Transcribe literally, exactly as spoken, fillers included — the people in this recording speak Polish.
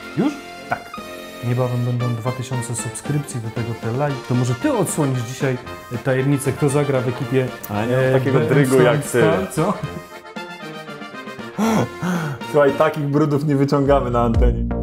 Już? Tak. Niebawem będą dwa tysiące subskrypcji, do tego te like. To może ty odsłonisz dzisiaj tajemnicę, kto zagra w ekipie. A nie mam takiego drygu jak ty. Co? Słuchaj, takich brudów nie wyciągamy na antenie.